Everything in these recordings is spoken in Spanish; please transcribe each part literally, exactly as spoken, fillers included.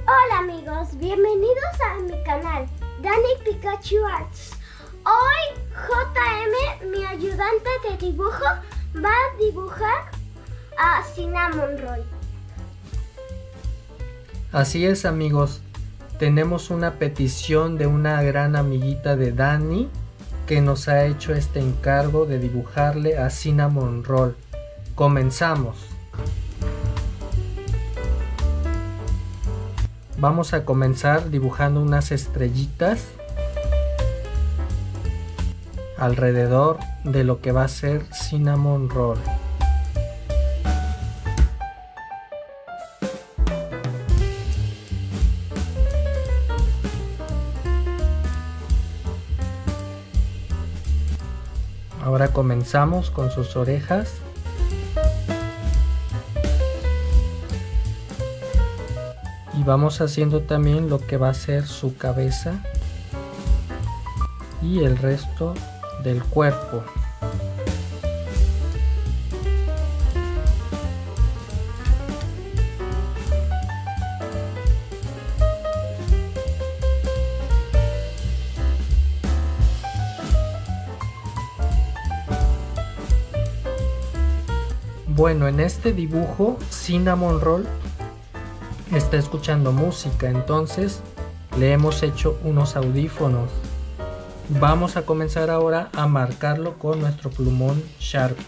Hola amigos, bienvenidos a mi canal Dani Pikachu Arts. Hoy J M, mi ayudante de dibujo, va a dibujar a Cinnamon Roll. Así es amigos, tenemos una petición de una gran amiguita de Dani que nos ha hecho este encargo de dibujarle a Cinnamon Roll. Comenzamos. Vamos a comenzar dibujando unas estrellitas alrededor de lo que va a ser Cinnamon Roll. Ahora comenzamos con sus orejas. Y vamos haciendo también lo que va a ser su cabeza y el resto del cuerpo. Bueno, en este dibujo Cinnamon Roll está escuchando música, entonces le hemos hecho unos audífonos. Vamos a comenzar ahora a marcarlo con nuestro plumón Sharpie.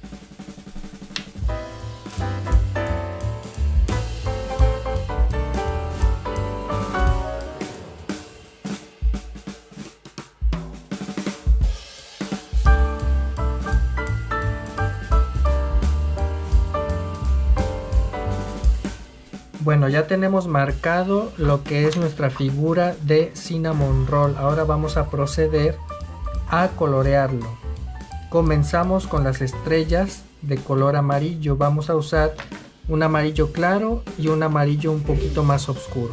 Bueno, ya tenemos marcado lo que es nuestra figura de Cinnamon Roll. Ahora vamos a proceder a colorearlo. Comenzamos con las estrellas de color amarillo. Vamos a usar un amarillo claro y un amarillo un poquito más oscuro.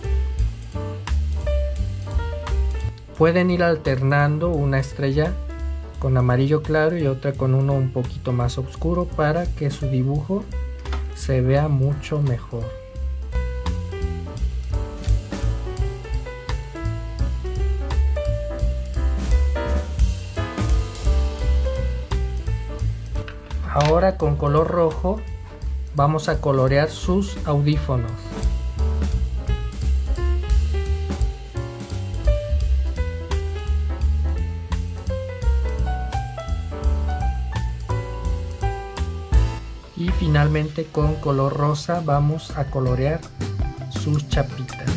Pueden ir alternando una estrella con amarillo claro y otra con uno un poquito más oscuro para que su dibujo se vea mucho mejor. Ahora con color rojo vamos a colorear sus audífonos. Y finalmente con color rosa vamos a colorear sus chapitas.